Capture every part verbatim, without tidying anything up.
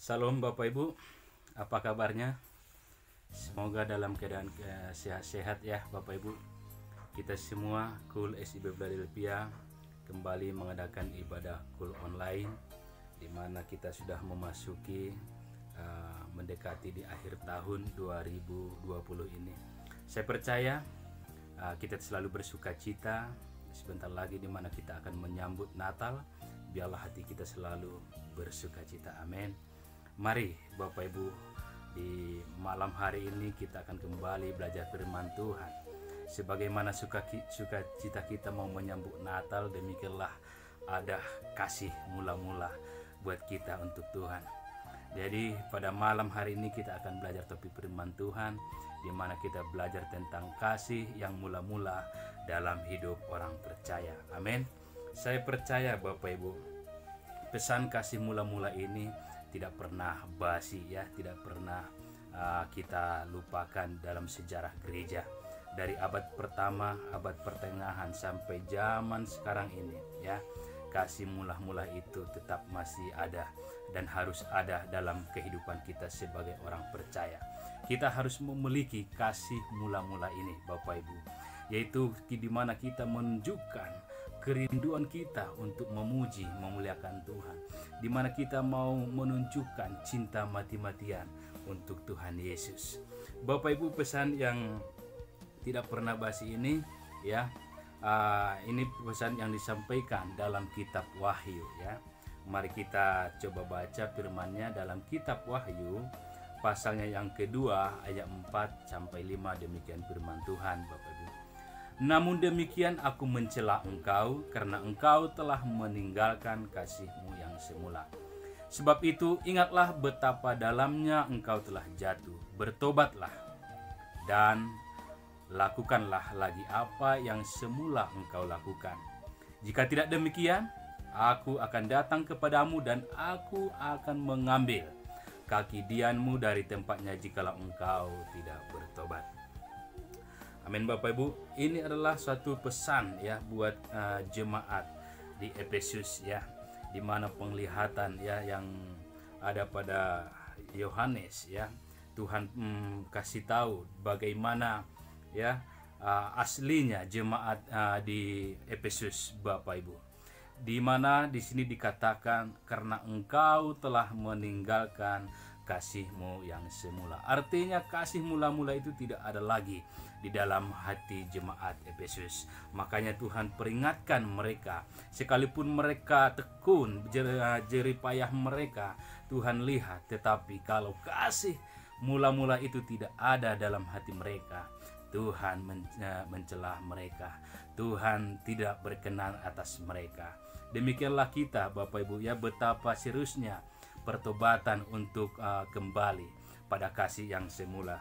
Salam Bapak Ibu, apa kabarnya? Semoga dalam keadaan eh, sehat-sehat ya Bapak Ibu. Kita semua Kul S I B Philadelphia kembali mengadakan ibadah Kul online, di mana kita sudah memasuki uh, mendekati di akhir tahun dua ribu dua puluh ini. Saya percaya uh, kita selalu bersuka cita. Sebentar lagi di mana kita akan menyambut Natal. Biarlah hati kita selalu bersuka cita. Amin. Mari Bapak Ibu, di malam hari ini kita akan kembali belajar firman Tuhan. Sebagaimana suka cita kita mau menyambut Natal, demikianlah ada kasih mula-mula buat kita untuk Tuhan. Jadi pada malam hari ini kita akan belajar topik firman Tuhan, di mana kita belajar tentang kasih yang mula-mula dalam hidup orang percaya. Amin. Saya percaya Bapak Ibu, pesan kasih mula-mula ini tidak pernah basi ya, tidak pernah uh, kita lupakan dalam sejarah gereja. Dari abad pertama, abad pertengahan sampai zaman sekarang ini ya, kasih mula-mula itu tetap masih ada dan harus ada dalam kehidupan kita sebagai orang percaya. Kita harus memiliki kasih mula-mula ini Bapak Ibu, yaitu di mana kita menunjukkan kerinduan kita untuk memuji, memuliakan Tuhan, di mana kita mau menunjukkan cinta mati-matian untuk Tuhan Yesus. Bapak Ibu, pesan yang tidak pernah basi ini ya, uh, ini pesan yang disampaikan dalam kitab Wahyu ya. Mari kita coba baca firman-Nya dalam kitab Wahyu pasalnya yang kedua ayat empat sampai lima. Demikian firman Tuhan Bapak Ibu. Namun demikian aku mencela engkau karena engkau telah meninggalkan kasihmu yang semula. Sebab itu ingatlah betapa dalamnya engkau telah jatuh. Bertobatlah dan lakukanlah lagi apa yang semula engkau lakukan. Jika tidak demikian, aku akan datang kepadamu dan aku akan mengambil kaki dianmu dari tempatnya jikalau engkau tidak bertobat. Amin Bapak Ibu, ini adalah suatu pesan ya buat uh, jemaat di Efesus ya, di mana penglihatan ya yang ada pada Yohanes ya, Tuhan hmm, kasih tahu bagaimana ya uh, aslinya jemaat uh, di Efesus Bapak Ibu, di mana di sini dikatakan karena engkau telah meninggalkan kasihmu yang semula. Artinya kasih mula-mula itu tidak ada lagi di dalam hati jemaat Efesus. Makanya Tuhan peringatkan mereka, sekalipun mereka tekun jerih payah mereka, Tuhan lihat, tetapi kalau kasih mula-mula itu tidak ada dalam hati mereka, Tuhan mencela mereka. Tuhan tidak berkenan atas mereka. Demikianlah kita Bapak Ibu ya, betapa seriusnya pertobatan untuk uh, kembali pada kasih yang semula.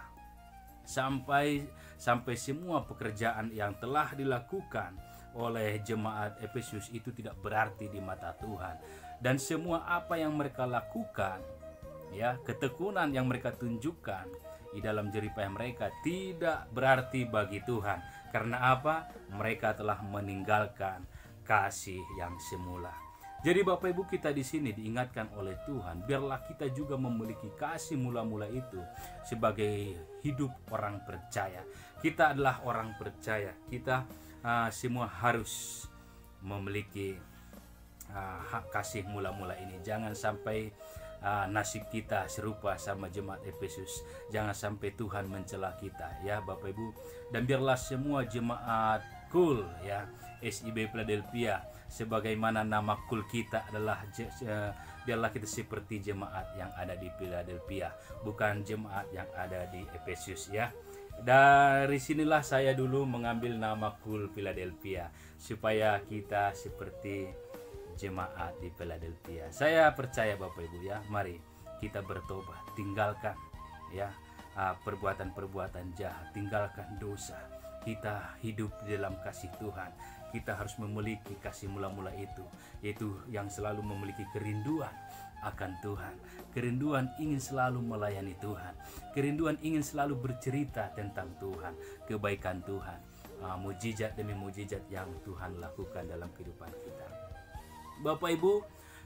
Sampai sampai semua pekerjaan yang telah dilakukan oleh jemaat Efesus itu tidak berarti di mata Tuhan. Dan semua apa yang mereka lakukan ya, ketekunan yang mereka tunjukkan di dalam jerih payah mereka tidak berarti bagi Tuhan. Karena apa? Mereka telah meninggalkan kasih yang semula. Jadi Bapak Ibu, kita di sini diingatkan oleh Tuhan, biarlah kita juga memiliki kasih mula-mula itu sebagai hidup orang percaya. Kita adalah orang percaya. Kita uh, semua harus memiliki uh, hak kasih mula-mula ini. Jangan sampai uh, nasib kita serupa sama jemaat Efesus. Jangan sampai Tuhan mencela kita ya Bapak Ibu. Dan biarlah semua jemaat Kul ya S I B Philadelphia, sebagaimana nama kul kita adalah uh, biarlah kita seperti jemaat yang ada di Philadelphia, bukan jemaat yang ada di Efesus ya. Dari sinilah saya dulu mengambil nama kul Philadelphia, supaya kita seperti jemaat di Philadelphia. Saya percaya Bapak Ibu ya, mari kita bertobat, tinggalkan ya uh, perbuatan-perbuatan jahat, tinggalkan dosa. Kita hidup di dalam kasih Tuhan. Kita harus memiliki kasih mula-mula itu, yaitu yang selalu memiliki kerinduan akan Tuhan, kerinduan ingin selalu melayani Tuhan, kerinduan ingin selalu bercerita tentang Tuhan, kebaikan Tuhan, uh, mujizat demi mujizat yang Tuhan lakukan dalam kehidupan kita. Bapak Ibu,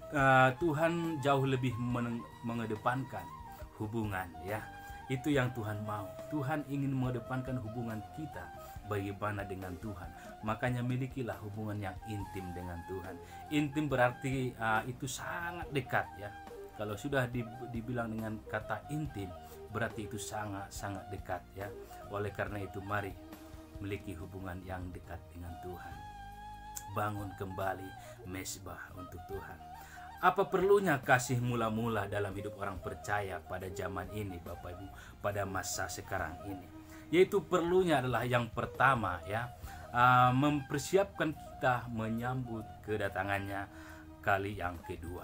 uh, Tuhan jauh lebih men- mengedepankan hubungan, ya. Itu yang Tuhan mau. Tuhan ingin mengedepankan hubungan kita bagaimana dengan Tuhan. Makanya milikilah hubungan yang intim dengan Tuhan. Intim berarti uh, itu sangat dekat, ya. Kalau sudah dibilang dengan kata intim, berarti itu sangat-sangat dekat, ya. Oleh karena itu mari miliki hubungan yang dekat dengan Tuhan. Bangun kembali mezbah untuk Tuhan. Apa perlunya kasih mula-mula dalam hidup orang percaya pada zaman ini, Bapak Ibu, pada masa sekarang ini? Yaitu perlunya adalah yang pertama, ya, uh, mempersiapkan kita menyambut kedatangannya kali yang kedua.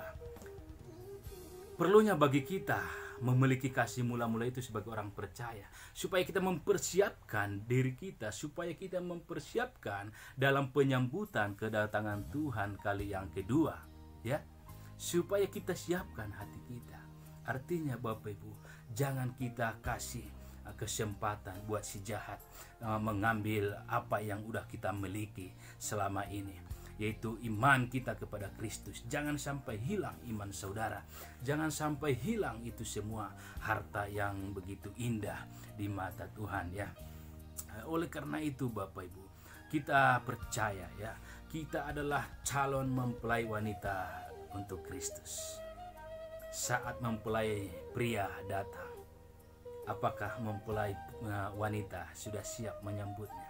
Perlunya bagi kita memiliki kasih mula-mula itu sebagai orang percaya, supaya kita mempersiapkan diri kita, supaya kita mempersiapkan dalam penyambutan kedatangan Tuhan kali yang kedua, ya. Supaya kita siapkan hati kita. Artinya Bapak Ibu, jangan kita kasih kesempatan buat si jahat uh, mengambil apa yang udah kita miliki selama ini, yaitu iman kita kepada Kristus. Jangan sampai hilang iman saudara. Jangan sampai hilang itu semua harta yang begitu indah di mata Tuhan, ya. Oleh karena itu Bapak Ibu, kita percaya, ya, kita adalah calon mempelai wanita untuk Kristus. Saat mempelai pria datang, apakah mempelai wanita sudah siap menyambutnya?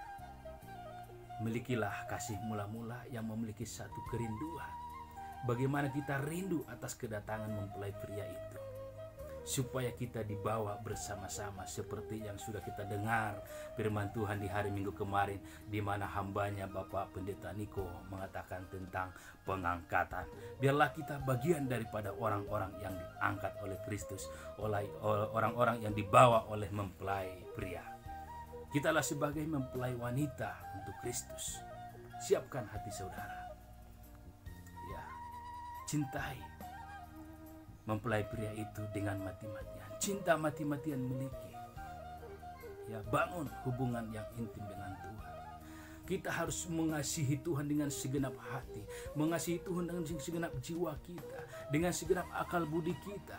Milikilah kasih mula-mula yang memiliki satu kerinduan. Bagaimana kita rindu atas kedatangan mempelai pria itu, supaya kita dibawa bersama-sama seperti yang sudah kita dengar firman Tuhan di hari Minggu kemarin, di mana hambanya Bapak Pendeta Niko mengatakan tentang pengangkatan. Biarlah kita bagian daripada orang-orang yang diangkat oleh Kristus, oleh orang-orang yang dibawa oleh mempelai pria. Kitalah sebagai mempelai wanita untuk Kristus. Siapkan hati saudara, ya, cintai mempelai pria itu dengan mati-matian. Cinta mati-matian miliki, ya, bangun hubungan yang intim dengan Tuhan. Kita harus mengasihi Tuhan dengan segenap hati, mengasihi Tuhan dengan segenap jiwa kita, dengan segenap akal budi kita.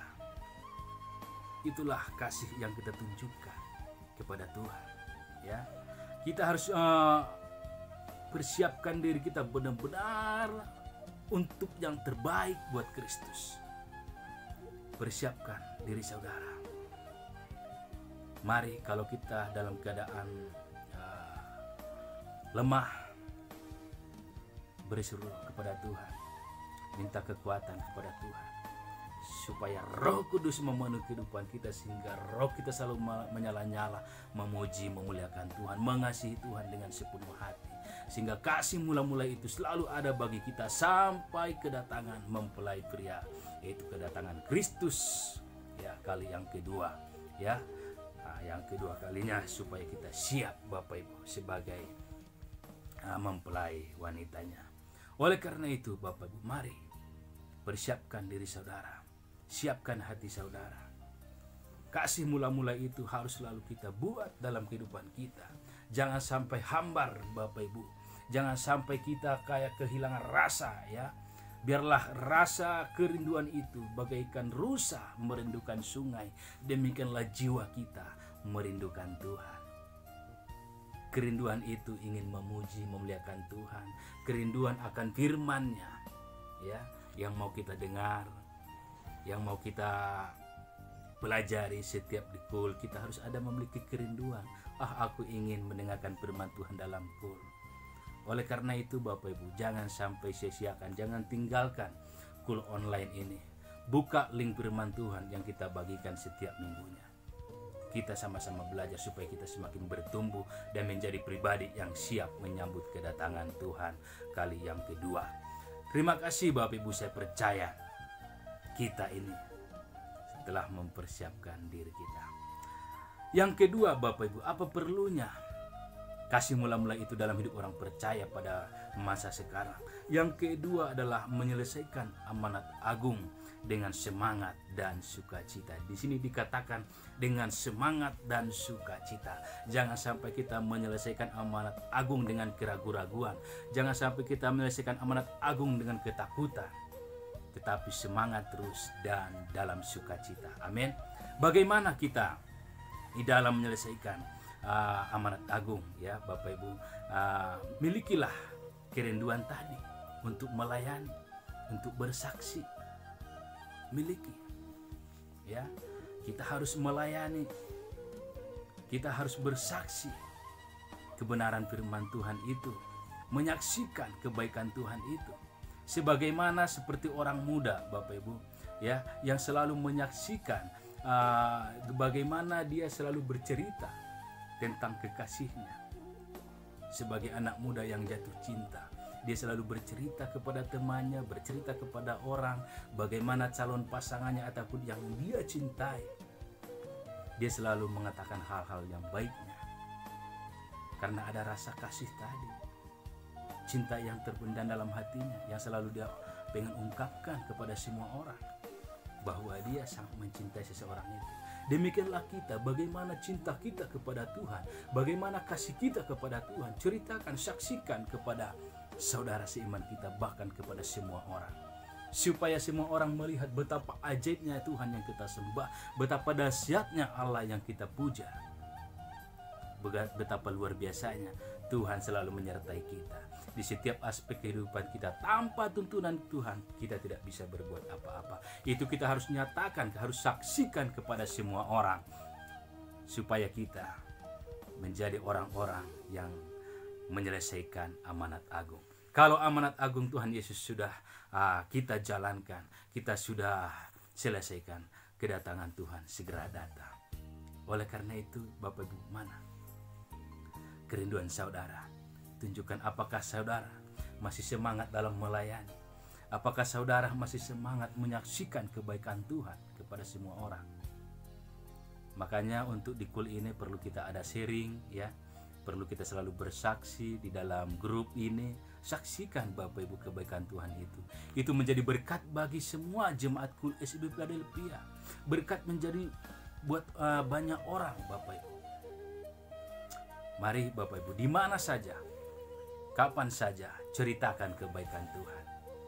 Itulah kasih yang kita tunjukkan kepada Tuhan, ya. Kita harus uh, persiapkan diri kita benar-benar untuk yang terbaik buat Kristus. Persiapkan diri saudara. Mari kalau kita dalam keadaan uh, lemah, berseru kepada Tuhan, minta kekuatan kepada Tuhan, supaya Roh Kudus memenuhi kehidupan kita, sehingga roh kita selalu menyala-nyala, memuji, memuliakan Tuhan, mengasihi Tuhan dengan sepenuh hati, sehingga kasih mula-mula itu selalu ada bagi kita sampai kedatangan mempelai pria, yaitu kedatangan Kristus, ya, kali yang kedua, ya. Nah, yang kedua kalinya, supaya kita siap Bapak Ibu sebagai uh, mempelai wanitanya. Oleh karena itu Bapak Ibu, mari persiapkan diri saudara, siapkan hati saudara. Kasih mula-mula itu harus selalu kita buat dalam kehidupan kita. Jangan sampai hambar Bapak Ibu. Jangan sampai kita kayak kehilangan rasa, ya. Biarlah rasa kerinduan itu bagaikan rusa merindukan sungai. Demikianlah jiwa kita merindukan Tuhan. Kerinduan itu ingin memuji, memuliakan Tuhan. Kerinduan akan firman-Nya, ya, yang mau kita dengar, yang mau kita pelajari setiap di kul. Kita harus ada memiliki kerinduan. Ah, aku ingin mendengarkan firman Tuhan dalam kul. Oleh karena itu Bapak Ibu, jangan sampai sia-siakan, jangan tinggalkan kul online ini. Buka link firman Tuhan yang kita bagikan setiap minggunya. Kita sama-sama belajar supaya kita semakin bertumbuh dan menjadi pribadi yang siap menyambut kedatangan Tuhan kali yang kedua. Terima kasih Bapak Ibu, saya percaya kita ini telah mempersiapkan diri kita. Yang kedua Bapak Ibu, apa perlunya kasih mula-mula itu dalam hidup orang percaya pada masa sekarang? Yang kedua adalah menyelesaikan amanat agung dengan semangat dan sukacita. Di sini dikatakan dengan semangat dan sukacita. Jangan sampai kita menyelesaikan amanat agung dengan keraguan-raguan. Jangan sampai kita menyelesaikan amanat agung dengan ketakutan. tetapi semangat terus dan dalam sukacita. Amin. Bagaimana kita di dalam menyelesaikan uh, amanat agung, ya Bapak Ibu, uh, milikilah kerinduan tadi untuk melayani, untuk bersaksi. Miliki, ya, kita harus melayani, kita harus bersaksi kebenaran firman Tuhan itu, menyaksikan kebaikan Tuhan itu, sebagaimana seperti orang muda, Bapak Ibu, ya, yang selalu menyaksikan uh, bagaimana dia selalu bercerita tentang kekasihnya. Sebagai anak muda yang jatuh cinta, dia selalu bercerita kepada temannya, bercerita kepada orang bagaimana calon pasangannya ataupun yang dia cintai. Dia selalu mengatakan hal-hal yang baiknya, karena ada rasa kasih tadi, cinta yang terpendam dalam hatinya, yang selalu dia pengen ungkapkan kepada semua orang bahwa dia sangat mencintai seseorang itu. Demikianlah kita, bagaimana cinta kita kepada Tuhan, bagaimana kasih kita kepada Tuhan, ceritakan, saksikan kepada saudara seiman kita, bahkan kepada semua orang, supaya semua orang melihat betapa ajaibnya Tuhan yang kita sembah, betapa dahsyatnya Allah yang kita puja, betapa luar biasanya Tuhan selalu menyertai kita di setiap aspek kehidupan kita. Tanpa tuntunan Tuhan kita tidak bisa berbuat apa-apa. Itu kita harus nyatakan, harus saksikan kepada semua orang, supaya kita menjadi orang-orang yang menyelesaikan amanat agung. Kalau amanat agung Tuhan Yesus sudah uh, kita jalankan, kita sudah selesaikan, kedatangan Tuhan segera datang. Oleh karena itu, Bapak Ibu, mana kerinduan saudara? Tunjukkan apakah saudara masih semangat dalam melayani, apakah saudara masih semangat menyaksikan kebaikan Tuhan kepada semua orang. Makanya untuk di kul ini perlu kita ada sharing, ya, perlu kita selalu bersaksi di dalam grup ini. Saksikan Bapak Ibu kebaikan Tuhan itu. Itu menjadi berkat bagi semua jemaat kul S I B Philadelphia. Berkat menjadi buat uh, banyak orang, Bapak Ibu. Mari Bapak Ibu, di mana saja, kapan saja, ceritakan kebaikan Tuhan.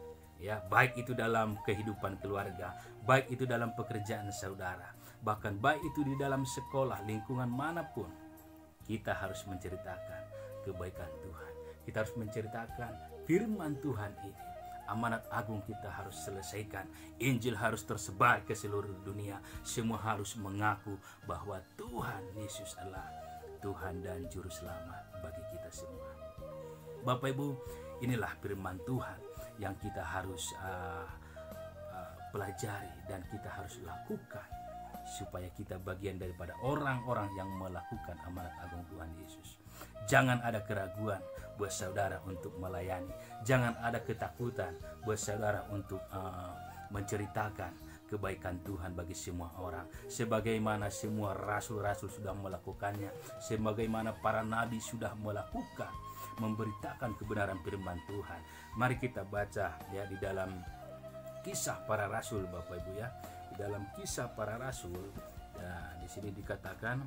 Ya, baik itu dalam kehidupan keluarga, baik itu dalam pekerjaan saudara, bahkan baik itu di dalam sekolah, lingkungan manapun, kita harus menceritakan kebaikan Tuhan. Kita harus menceritakan firman Tuhan ini. Amanat agung kita harus selesaikan. Injil harus tersebar ke seluruh dunia. Semua harus mengaku bahwa Tuhan Yesus adalah Tuhan dan Juru Selamat bagi kita semua. Bapak Ibu, inilah firman Tuhan yang kita harus uh, uh, pelajari dan kita harus lakukan, supaya kita bagian daripada orang-orang yang melakukan amanat agung Tuhan Yesus. Jangan ada keraguan buat saudara untuk melayani. Jangan ada ketakutan buat saudara untuk uh, menceritakan kebaikan Tuhan bagi semua orang, sebagaimana semua rasul-rasul sudah melakukannya, sebagaimana para nabi sudah melakukan, memberitakan kebenaran firman Tuhan. Mari kita baca, ya, di dalam Kisah Para Rasul, Bapak Ibu, ya. Di dalam Kisah Para Rasul, ya, di sini dikatakan,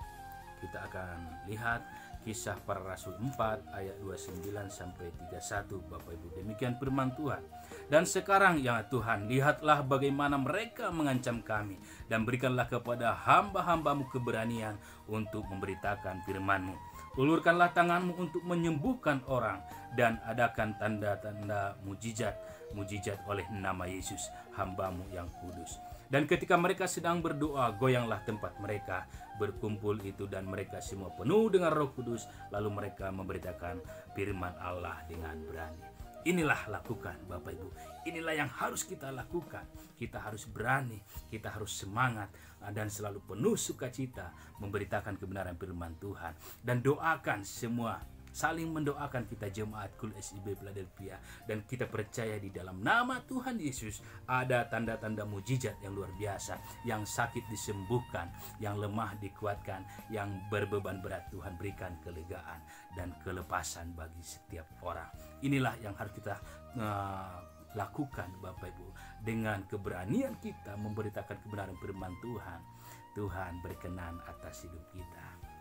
kita akan lihat Kisah Para Rasul empat ayat dua puluh sembilan sampai tiga puluh satu, Bapak Ibu. Demikian firman Tuhan. Dan sekarang ya Tuhan, lihatlah bagaimana mereka mengancam kami, dan berikanlah kepada hamba-hambamu keberanian untuk memberitakan firman-Mu. Ulurkanlah tanganmu untuk menyembuhkan orang, dan adakan tanda-tanda mujizat, mujizat oleh nama Yesus, hamba-Mu yang kudus. Dan ketika mereka sedang berdoa, goyanglah tempat mereka berkumpul itu, dan mereka semua penuh dengan Roh Kudus. Lalu mereka memberitakan firman Allah dengan berani. Inilah lakukan, Bapak Ibu. Inilah yang harus kita lakukan. Kita harus berani, kita harus semangat, dan selalu penuh sukacita memberitakan kebenaran firman Tuhan. Dan doakan semua, saling mendoakan kita jemaat kul S I B Philadelphia, dan kita percaya di dalam nama Tuhan Yesus ada tanda-tanda mujizat yang luar biasa, yang sakit disembuhkan, yang lemah dikuatkan, yang berbeban berat Tuhan berikan kelegaan dan kelepasan bagi setiap orang. Inilah yang harus kita uh, lakukan, Bapak Ibu, dengan keberanian kita memberitakan kebenaran firman Tuhan. Tuhan berkenan atas hidup kita.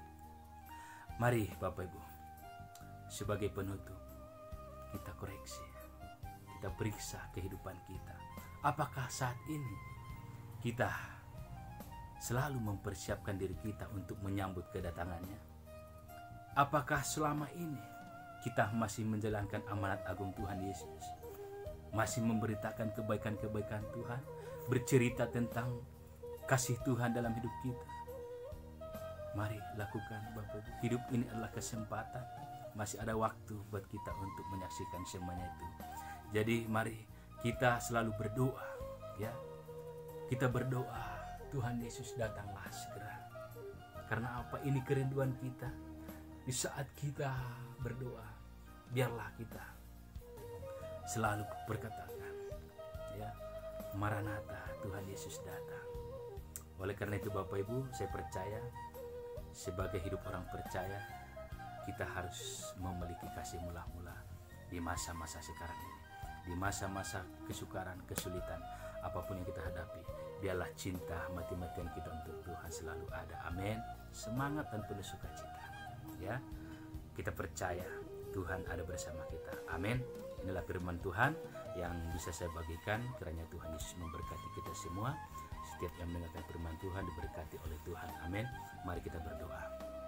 Mari Bapak Ibu, sebagai penutup, kita koreksi, kita periksa kehidupan kita. Apakah saat ini kita selalu mempersiapkan diri kita untuk menyambut kedatangannya? Apakah selama ini kita masih menjalankan amanat agung Tuhan Yesus? Masih memberitakan kebaikan-kebaikan Tuhan, bercerita tentang kasih Tuhan dalam hidup kita? Mari lakukan Bapak Ibu. Hidup ini adalah kesempatan. Masih ada waktu buat kita untuk menyaksikan semuanya itu. Jadi mari kita selalu berdoa, ya. Kita berdoa, Tuhan Yesus datanglah segera. Karena apa? Ini kerinduan kita. Di saat kita berdoa, biarlah kita selalu berkatakan, ya, Maranatha, Tuhan Yesus datang. Oleh karena itu Bapak Ibu, saya percaya sebagai hidup orang percaya, kita harus memiliki kasih mula-mula di masa-masa sekarang ini. Di masa-masa kesukaran, kesulitan, apapun yang kita hadapi, biarlah cinta mati-matian kita untuk Tuhan selalu ada. Amin. Semangat dan penuh sukacita. Ya, kita percaya Tuhan ada bersama kita. Amin. Inilah firman Tuhan yang bisa saya bagikan. Kiranya Tuhan Yesus memberkati kita semua. Setiap yang mendengarkan firman Tuhan diberkati oleh Tuhan. Amin. Mari kita berdoa.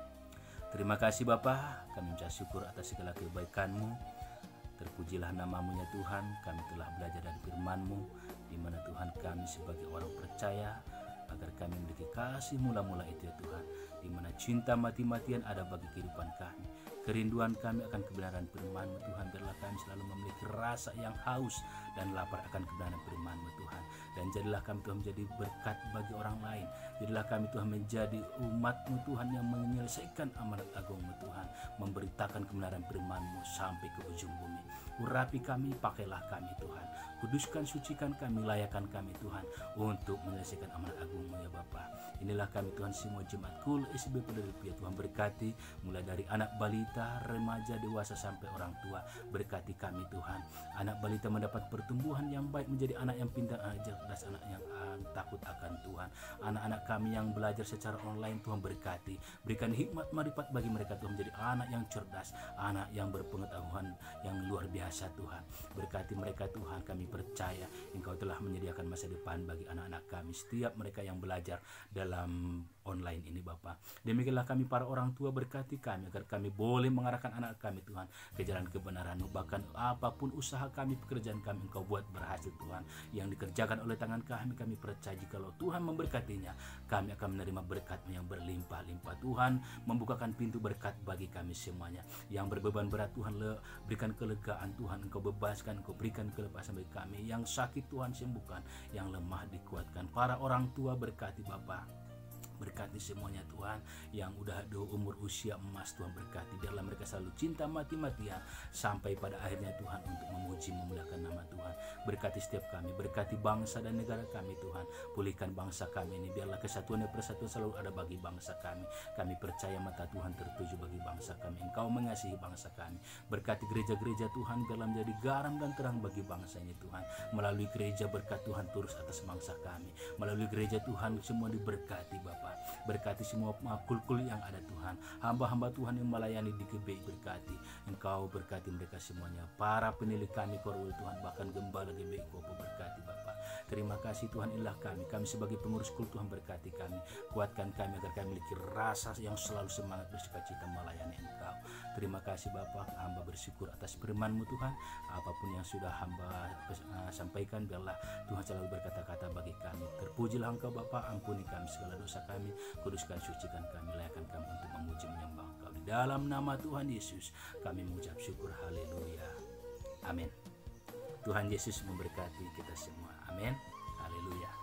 Terima kasih Bapa, kami mengucap syukur atas segala kebaikan-Mu. Terpujilah nama-Mu ya Tuhan. Kami telah belajar dari firman-Mu, di mana Tuhan kami sebagai orang percaya, agar kami memiliki kasih mula-mula itu ya Tuhan, di mana cinta mati-matian ada bagi kehidupan kami. Kerinduan kami akan kebenaran firman-Mu Tuhan. Biarlah kami selalu memiliki rasa yang haus dan lapar akan kebenaran firman-Mu Tuhan. Dan jadilah kami Tuhan menjadi berkat bagi orang lain. Jadilah kami Tuhan menjadi umat-Mu Tuhan yang menyelesaikan amanat agung-Mu Tuhan, memberitakan kebenaran firman-Mu sampai ke ujung bumi. Urapi kami, pakailah kami Tuhan. Kuduskan, sucikan kami, layakan kami Tuhan untuk menyelesaikan amanat agung-Mu ya Bapa. Inilah kami Tuhan semua jemaat Kul S I B Philadelphia. Tuhan berkati mulai dari anak balita, remaja, dewasa sampai orang tua. Berkati kami Tuhan. Anak balita mendapat pertumbuhan yang baik menjadi anak yang pintar, anak cerdas, anak yang uh, takut akan Tuhan. Anak-anak kami yang belajar secara online Tuhan berkati. Berikan hikmat marifat bagi mereka Tuhan menjadi anak yang cerdas, anak yang berpengetahuan yang luar biasa Tuhan. Berkati mereka Tuhan. Kami percaya Engkau telah menyediakan masa depan bagi anak-anak kami, setiap mereka yang belajar dalam online ini Bapa. Demikianlah kami para orang tua, berkati kami agar kami boleh mengarahkan anak kami Tuhan ke jalan kebenaran-Mu. Bahkan apapun usaha kami, pekerjaan kami Engkau buat berhasil Tuhan. Yang dikerjakan oleh tangan kami, kami percaya jikalau Tuhan memberkatinya, kami akan menerima berkat-Mu yang berlimpah-limpah. Tuhan membukakan pintu berkat bagi kami semuanya. Yang berbeban berat Tuhan, le, berikan kelegaan Tuhan. Engkau bebaskan, Engkau berikan kelepasan bagi kami. Yang sakit Tuhan sembuhkan, yang lemah dikuatkan. Para orang tua berkati Bapa. Berkati semuanya Tuhan yang udah ada umur usia emas Tuhan, berkati biarlah mereka selalu cinta mati-matian sampai pada akhirnya Tuhan untuk memuji memuliakan nama Tuhan. Berkati setiap kami, berkati bangsa dan negara kami Tuhan. Pulihkan bangsa kami ini, biarlah kesatuan dan persatuan selalu ada bagi bangsa kami. Kami percaya mata Tuhan tertuju bagi bangsa kami. Engkau mengasihi bangsa kami. Berkati gereja-gereja Tuhan biarlah menjadi garam dan terang bagi bangsa ini Tuhan. Melalui gereja berkat Tuhan turus atas bangsa kami. Melalui gereja Tuhan semua diberkati Bapa. Berkati semua kul-kul yang ada Tuhan. Hamba-hamba Tuhan yang melayani di G B I berkati. Engkau berkati mereka semuanya. Para penilik kami Korwil Tuhan, bahkan gembala G B I Kopo berkati Bapak. Terima kasih Tuhan, inilah kami. Kami sebagai pengurus kul Tuhan berkati kami. Kuatkan kami agar kami memiliki rasa yang selalu semangat bersukacita melayani Engkau. Terima kasih Bapak. Hamba bersyukur atas firman-Mu Tuhan. Apapun yang sudah hamba uh, sampaikan, biarlah Tuhan selalu berkata-kata bagi kami. Terpujilah Engkau Bapak, ampuni kami segala dosa kami. Kuduskan, sucikan kami, layakan kami untuk memuji menyembah Engkau. Di dalam nama Tuhan Yesus kami mengucap syukur. Haleluya. Amin. Tuhan Yesus memberkati kita semua. Amin. Haleluya.